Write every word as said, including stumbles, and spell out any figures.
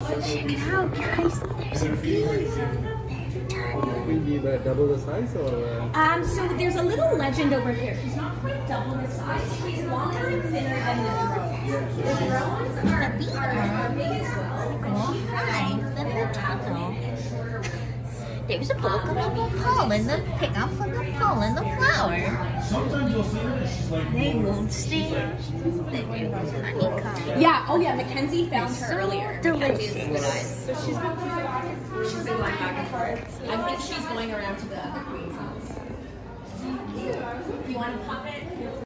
Check it out, guys. There's a bee. We need uh, double the size or? Uh... Um, so there's a little legend over here. She's not quite double the size. She's longer and thinner than the drones. The drones are, are, are big as well. Oh, hi, little turtle. There's a book about the pollen, the pick up from the pollen, the flower. Sometimes you'll see her and she's like, They won't stay. Honeycomb. Yeah, oh yeah, Mackenzie found her earlier. Delicious. So she's been, she's been going back and forth. I think she's going around to the other queen's house. If you want to pop it.